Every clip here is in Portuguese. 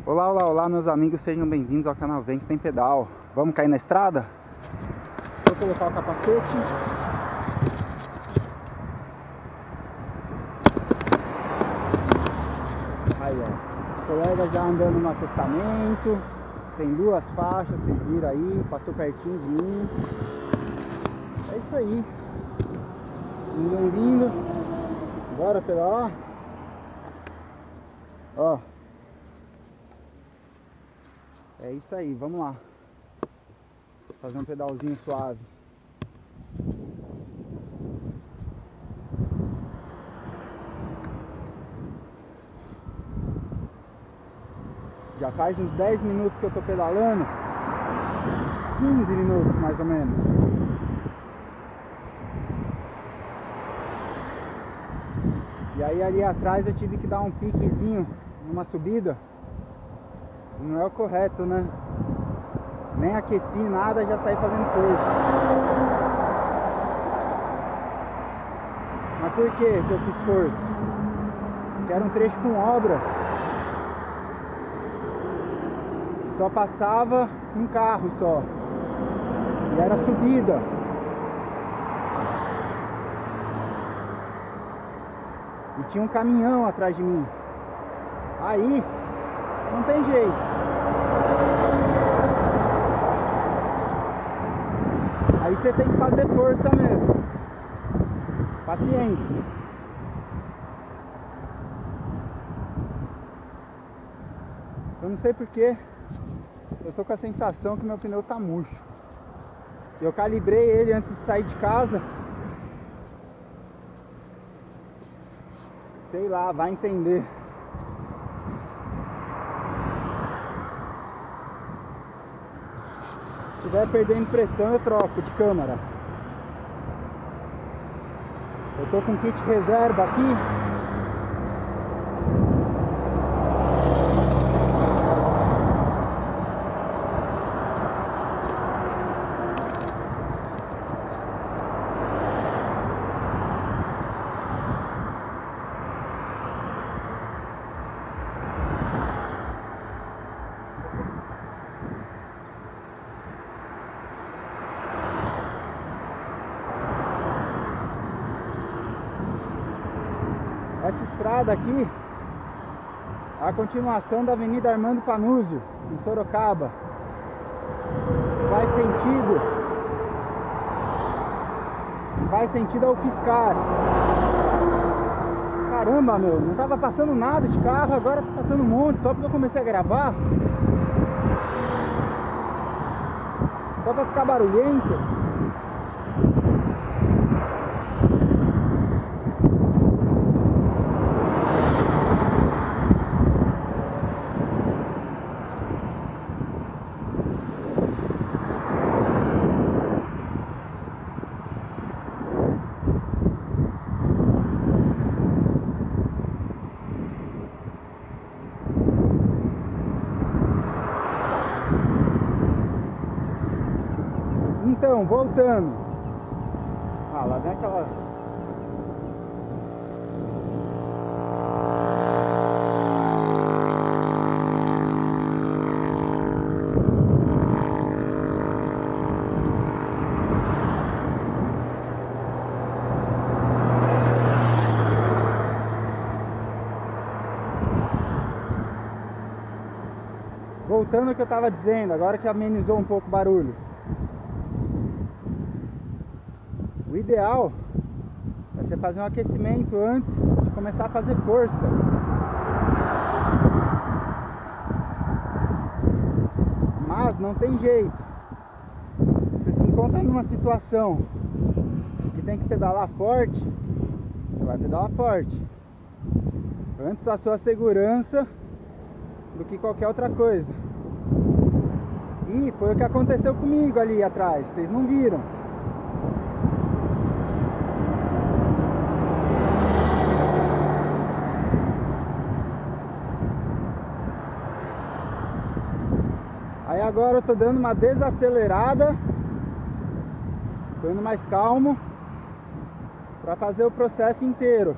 Olá, olá, olá meus amigos, sejam bem-vindos ao canal Vem Que Tem Pedal. Vamos cair na estrada? Vou colocar o capacete. Aí ó, o colega já andando no acostamento. Tem duas faixas, vocês viram aí, passou pertinho de mim. É isso aí. Ninguém vindo. Bora pedalar. Ó. É isso aí, vamos lá. Fazer um pedalzinho suave. Já faz uns 10 minutos que eu tô pedalando. 15 minutos mais ou menos. E aí ali atrás eu tive que dar um piquezinho numa subida. Não é o correto, né? Nem aqueci nada, já saí fazendo força. Mas por que eu fiz força? Porque era um trecho com obras. Só passava um carro só. E era subida. E tinha um caminhão atrás de mim. Aí não tem jeito. Aí você tem que fazer força mesmo. Paciência. Eu não sei porque eu tô com a sensação que meu pneu tá murcho. Eu calibrei ele antes de sair de casa. Sei lá, vai entender. Se estiver perdendo pressão eu troco de câmara. Eu tô com kit reserva aqui. Essa estrada aqui é a continuação da Avenida Armando Panuzio, em Sorocaba. Vai sentido ao Fiscar. Caramba, meu, não tava passando nada de carro, agora tá passando um monte, só porque eu comecei a gravar. Só pra ficar barulhento. Então, voltando. Ah, lá vem aquela... Voltando ao que eu estava dizendo, agora que amenizou um pouco o barulho. O ideal é você fazer um aquecimento antes de começar a fazer força. Mas não tem jeito. Você se encontra em uma situação que tem que pedalar forte, você vai pedalar forte. Antes da sua segurança do que qualquer outra coisa. E foi o que aconteceu comigo ali atrás, vocês não viram. Aí agora eu tô dando uma desacelerada, tô indo mais calmo para fazer o processo inteiro.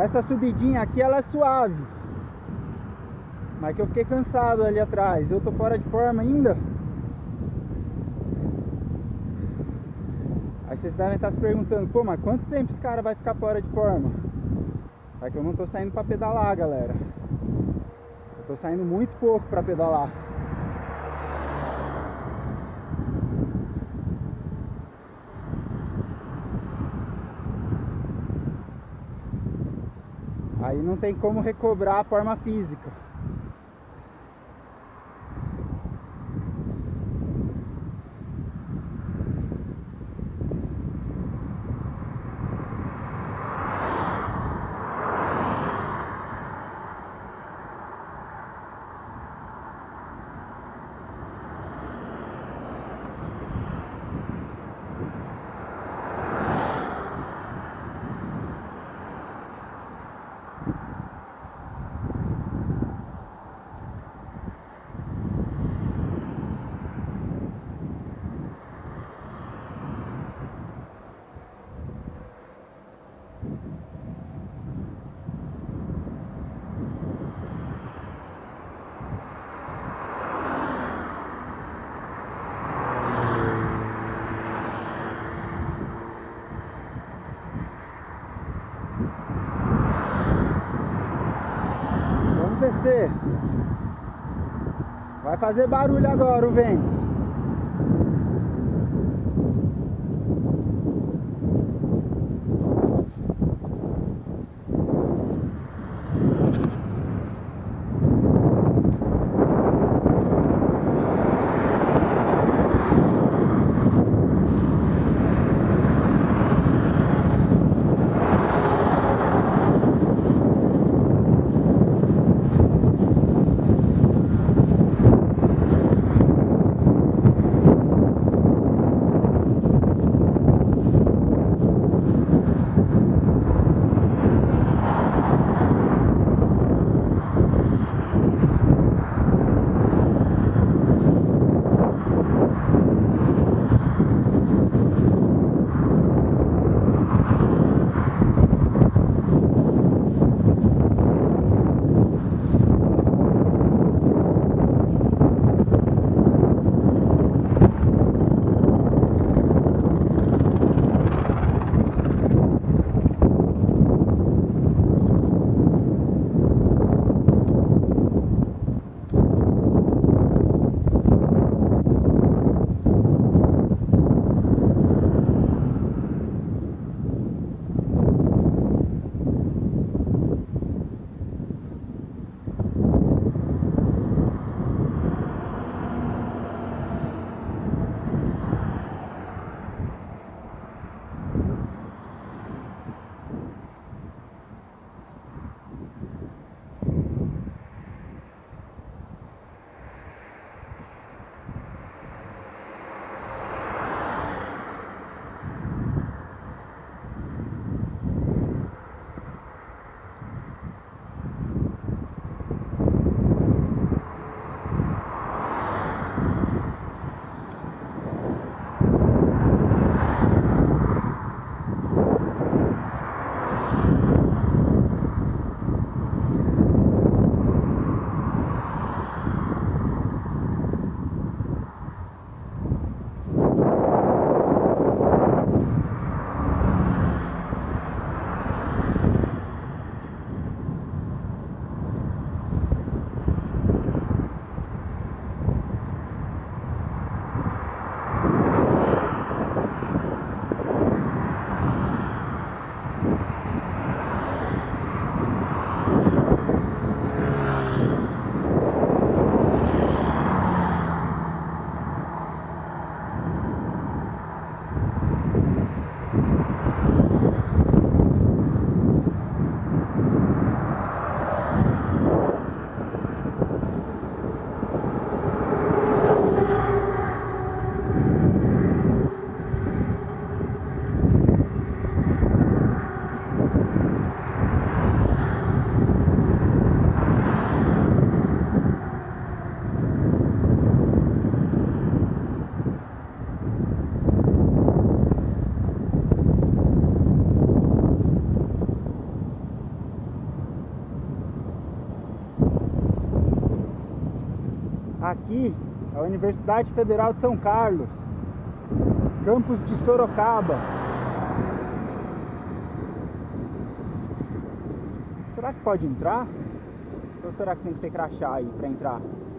Essa subidinha aqui ela é suave, mas que eu fiquei cansado ali atrás. Eu tô fora de forma ainda. Aí vocês devem estar se perguntando, pô, mas quanto tempo esse cara vai ficar fora de forma? É que eu não tô saindo pra pedalar, galera. Eu tô saindo muito pouco pra pedalar. Aí não tem como recobrar a forma física. Vamos descer. Vai fazer barulho agora o vento. Aqui é a Universidade Federal de São Carlos, campus de Sorocaba. Será que pode entrar? Ou será que tem que ter crachá aí pra entrar?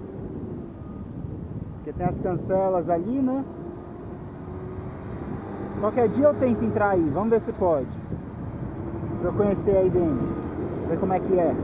Porque tem as cancelas ali, né? Qualquer dia eu tento entrar aí, vamos ver se pode. Pra eu conhecer aí dentro, ver como é que é.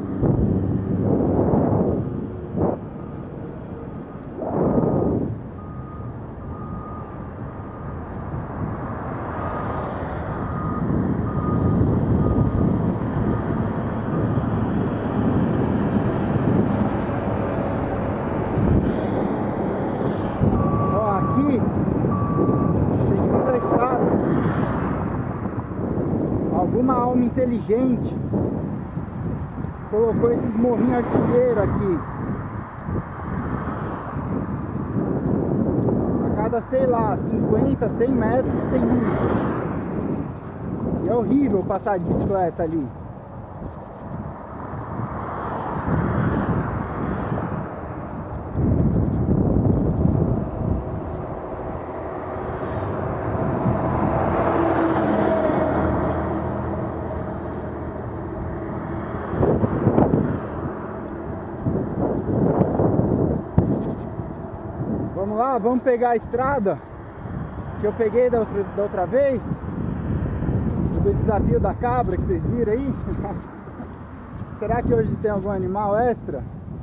Alguma alma inteligente colocou esses morrinhos artilheiros aqui. A cada, sei lá, 50, 100 metros tem um. E é horrível passar de bicicleta ali. Vamos lá, vamos pegar a estrada que eu peguei da outra vez, do desafio da cabra que vocês viram aí. Será que hoje tem algum animal extra?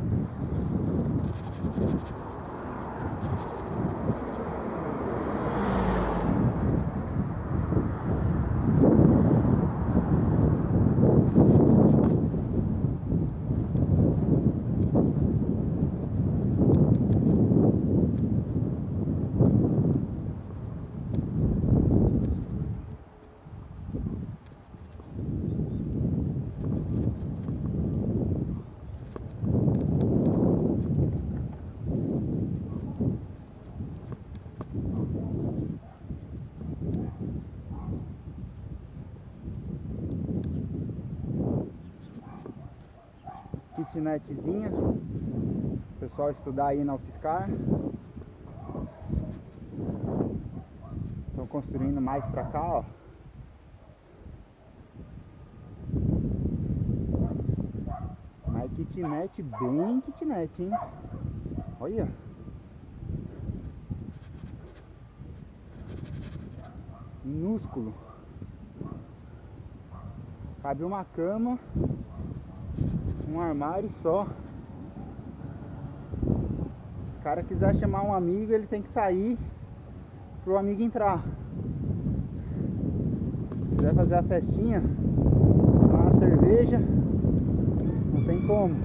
Kitnetzinha, o pessoal estudar aí na UFSCar. Estão construindo mais pra cá, ó. Mas kitnet, bem kitnet, hein? Olha. Minúsculo. Cabe uma cama, um armário só. Se o cara quiser chamar um amigo, ele tem que sair pro amigo entrar. Se quiser fazer a festinha, tomar uma cerveja, não tem como.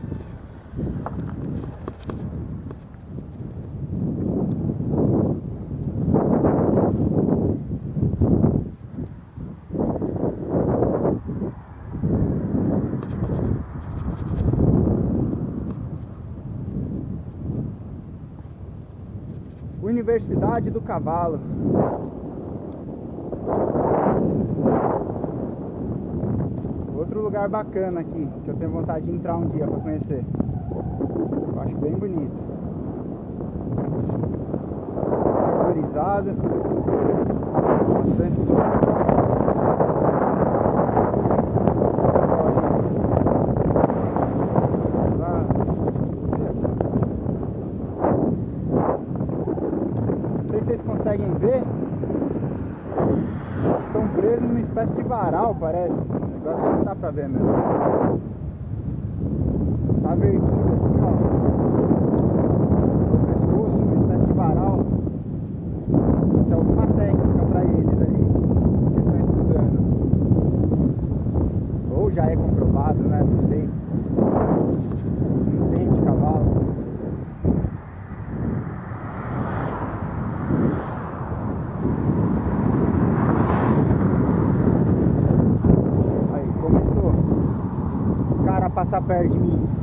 Universidade do Cavalo. Outro lugar bacana aqui, que eu tenho vontade de entrar um dia para conhecer. Eu acho bem bonito. Arborizado. Bastante sol. Vocês conseguem ver? Estão presos numa espécie de varal, parece. Agora não dá pra ver mesmo. Tá verdinho assim, ó. O pescoço, uma espécie de varal. Isso é alguma técnica pra eles ali, que estão estudando. Ou já é comprovado, né? Não sei. Não entende cavalo. Passar perto de mim.